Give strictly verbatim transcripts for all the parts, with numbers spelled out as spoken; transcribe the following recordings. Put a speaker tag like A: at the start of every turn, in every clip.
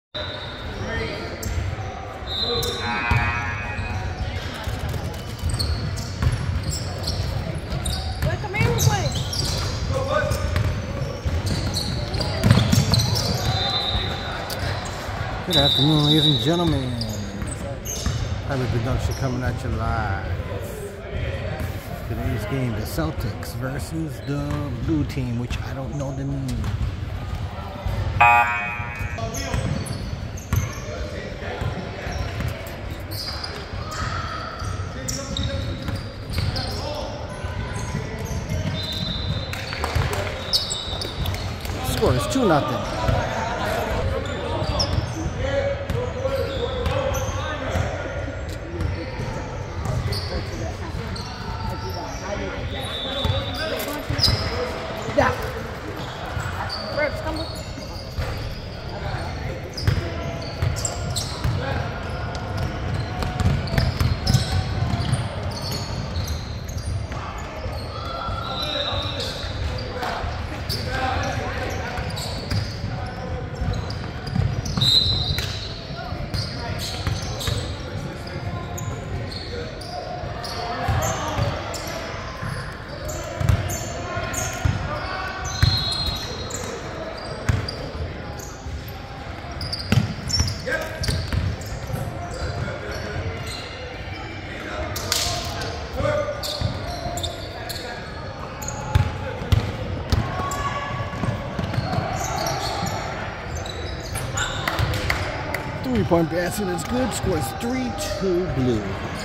A: Good afternoon, ladies and gentlemen. Highway Production coming at you live. Today's game, the Celtics versus the blue team, which I don't know the name. Score is two nothing. Three-point basket is good. Scores three two blue.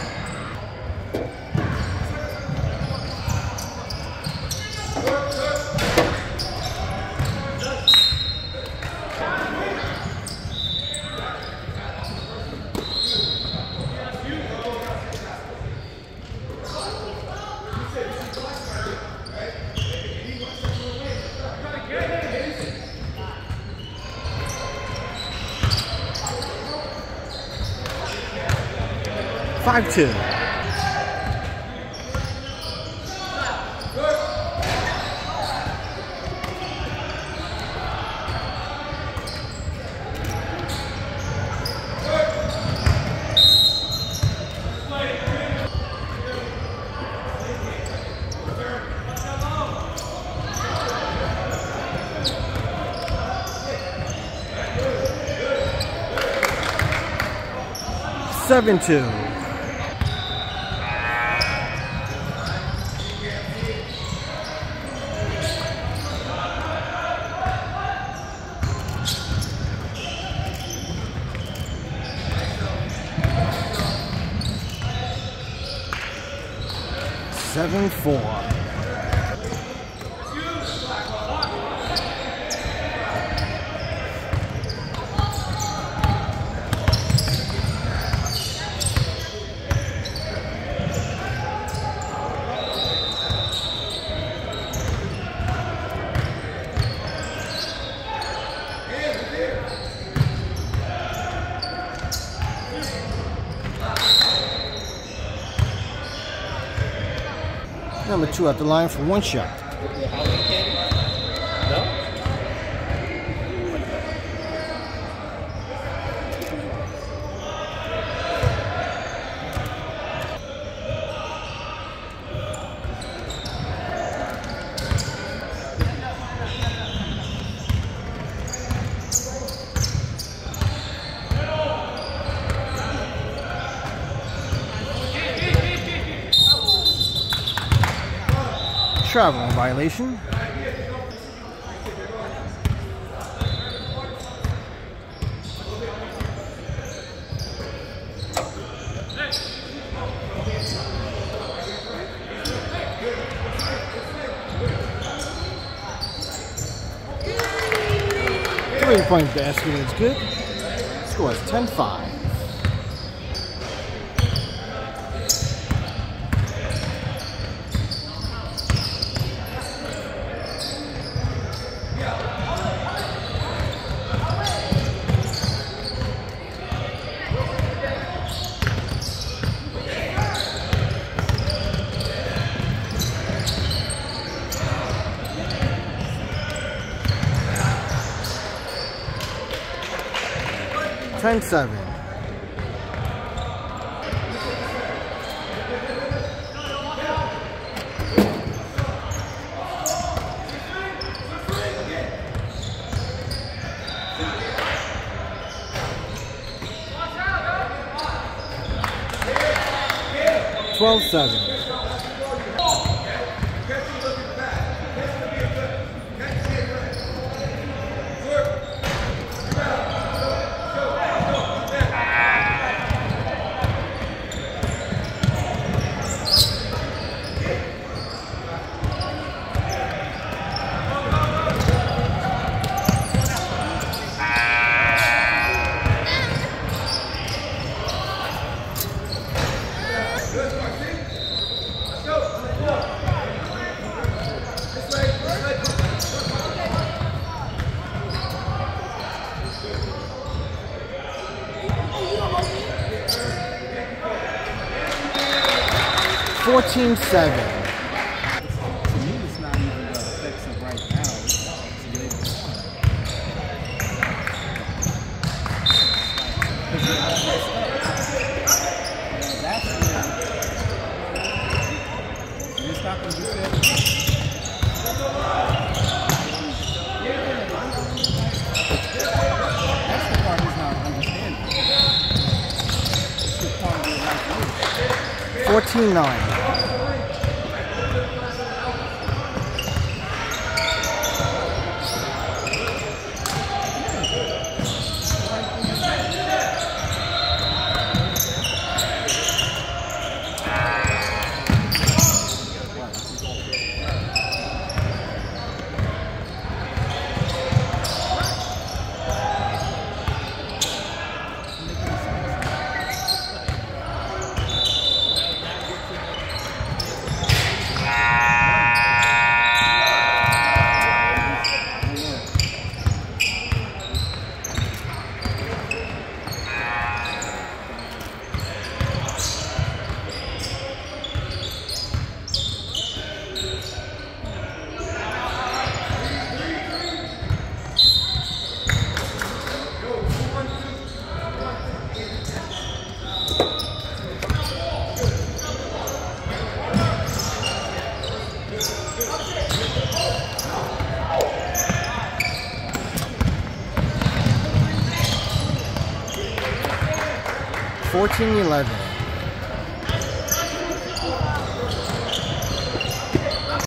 A: five two. seven two. seven four. Number two at the line for one shot. Traveling violation. Three-point basket is good. Score is ten five. ten seven. twelve seven. fourteen seven.
B: To me, it's not even the effects of right now. It's later on. Because you're all messed up. That's when you're not going to do that. That's the part he's not understanding. It's the part of your life.
A: fourteen nine. fourteen eleven.